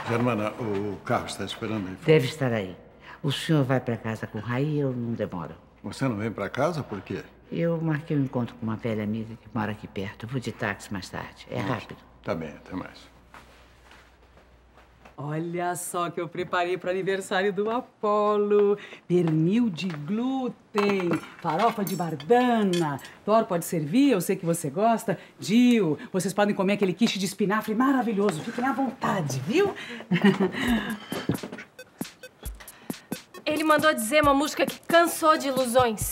Germana, o carro está esperando aí. Deve estar aí. O senhor vai para casa com o Raí e eu não demoro. Você não vem para casa por quê? Eu marquei um encontro com uma velha amiga que mora aqui perto. Eu vou de táxi mais tarde. É rápido. Tá bem, até mais. Olha só que eu preparei para o aniversário do Apolo. Pernil de glúten, farofa de bardana. Thor pode servir, eu sei que você gosta. Gil, vocês podem comer aquele quiche de espinafre maravilhoso. Fiquem à vontade, viu? Ele mandou dizer uma música que cansou de ilusões.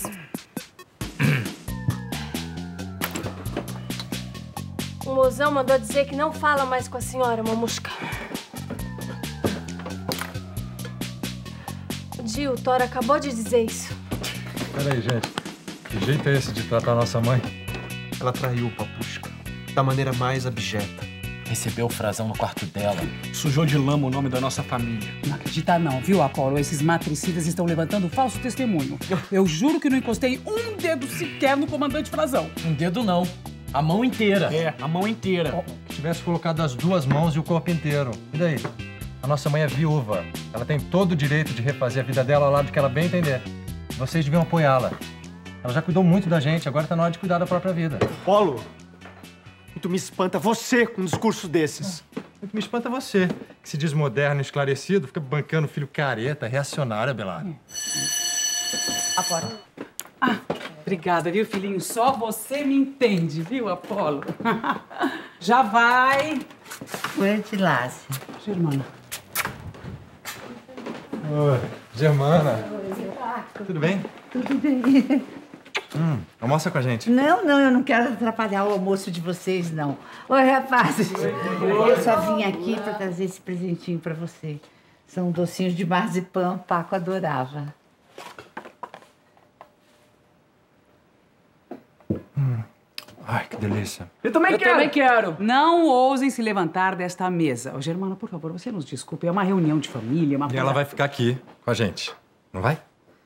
O mozão mandou dizer que não fala mais com a senhora, mamusca. Gil, o Thor acabou de dizer isso. Peraí, gente. Que jeito é esse de tratar a nossa mãe? Ela traiu o Papushka da maneira mais abjeta. Recebeu o frasão no quarto dela. Sujou de lama o nome da nossa família. Não acredita não, viu, Apolo? Esses matricidas estão levantando falso testemunho. Eu juro que não encostei um dedo sequer no comandante Frazão. Um dedo não. A mão inteira. É, a mão inteira. Se tivesse colocado as duas mãos e o corpo inteiro. E daí? A nossa mãe é viúva. Ela tem todo o direito de refazer a vida dela ao lado que ela bem entender. Vocês deviam apoiá-la. Ela já cuidou muito da gente, agora tá na hora de cuidar da própria vida. Polo, muito me espanta você com um discurso desses. O que me espanta é você, que se diz moderno e esclarecido, fica bancando filho careta, reacionário, Abelardo. Apolo. Obrigada, viu, filhinho? Só você me entende, viu, Apolo? Já vai. Quantilácia. Germana. Oi, Germana. Tudo bem? Tudo bem. Almoça com a gente. Não, eu não quero atrapalhar o almoço de vocês, não. Oi, rapazes. Eu só vim aqui para trazer esse presentinho para você. São docinhos de marzipan, o Paco adorava. Ai, que delícia. Eu também quero. Não ousem se levantar desta mesa. Ô, Germana, por favor, você nos desculpe. É uma reunião de família, uma E coisa... ela vai ficar aqui com a gente, não vai?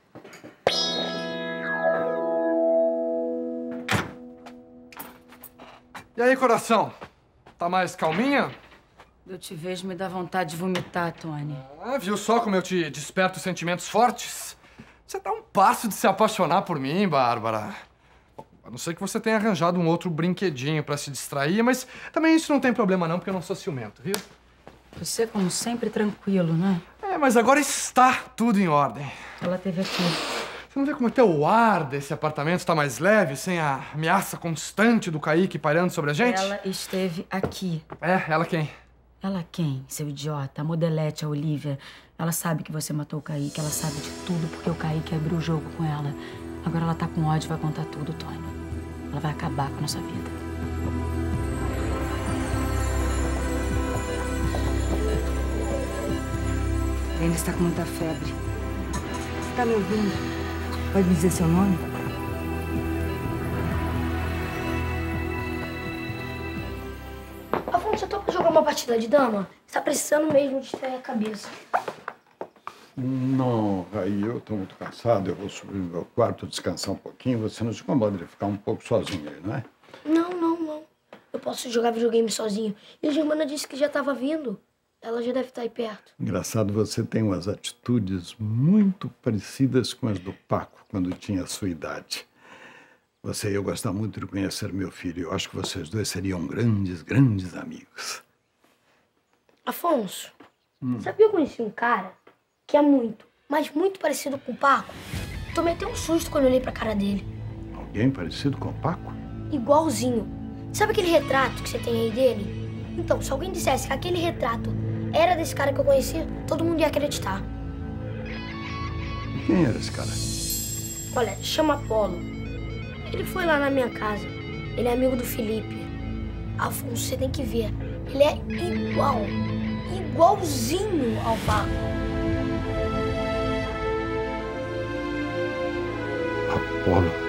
E aí, coração? Tá mais calminha? Eu te vejo, me dá vontade de vomitar, Tony. Ah, viu só como eu te desperto sentimentos fortes? Você tá um passo de se apaixonar por mim, Bárbara. A não ser que você tenha arranjado um outro brinquedinho pra se distrair, mas também isso não tem problema não, porque eu não sou ciumento, viu? Você, como sempre, tranquilo, né? É, mas agora está tudo em ordem. Ela teve aqui. Você não vê como até o ar desse apartamento está mais leve, sem a ameaça constante do Kaique pairando sobre a gente? Ela esteve aqui. É, ela quem? Ela quem, seu idiota? A modelete, a Olivia. Ela sabe que você matou o Kaique, ela sabe de tudo porque o Kaique abriu o jogo com ela. Agora ela tá com ódio e vai contar tudo, Tony. Ela vai acabar com a nossa vida. Ele está com muita febre. Você tá me ouvindo? Pode me dizer seu nome? Afonso, eu tô pra jogar uma partida de dama? Você tá precisando mesmo distrair a cabeça. Não, aí eu tô muito cansado, eu vou subir no meu quarto, descansar um pouquinho. Você não se incomoda de ficar um pouco sozinho aí, não é? Não. Eu posso jogar videogame sozinho. E a Germana disse que já tava vindo. Ela já deve estar aí perto. Engraçado, você tem umas atitudes muito parecidas com as do Paco, quando tinha a sua idade. Você e eu gostar muito de conhecer meu filho. Eu acho que vocês dois seriam grandes amigos. Afonso, sabe que eu conheci um cara que é muito, mas muito parecido com o Paco? Tomei até um susto quando eu olhei pra cara dele. Alguém parecido com o Paco? Igualzinho. Sabe aquele retrato que você tem aí dele? Então, se alguém dissesse que aquele retrato era desse cara que eu conhecia, todo mundo ia acreditar. E quem era esse cara? Olha, chama Apolo. Ele foi lá na minha casa. Ele é amigo do Felipe. Afonso, você tem que ver. Ele é igualzinho ao Paco. Apolo.